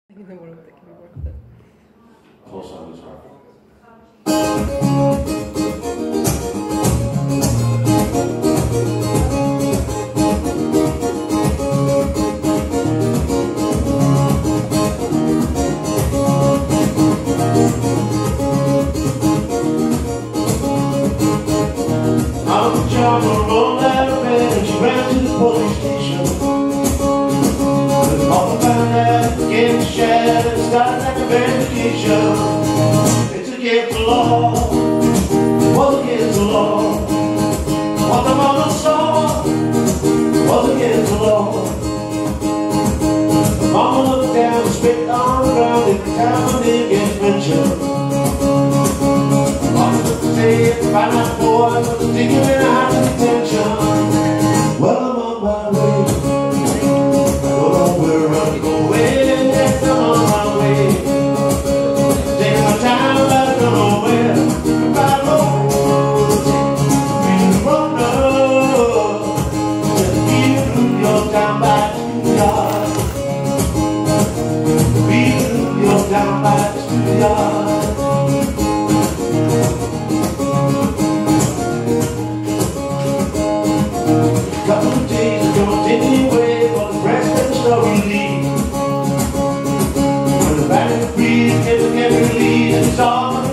In the world that can be worked with. Close on this part. Out of the job, I rolled out of bed and she ran to the police station. The mama found out, gave a shot and started like a verification. It's against the law, was against the law. What the mama saw was against the law. The mama looked down and spit on the ground every time my name gets mentioned. Mama looked to say, find out boy, but the digging in out of detention. Well, I'm on my way. I don't know where I'm going. Yes, I'm on my way. Taking my time, but I don't know where. If I roll, be the runner. Just be New York down by the yard. Be New York down by the yard. Couple of days ago, anyway, for the rest of the story leaves. When the battle breeze, get released, and it's all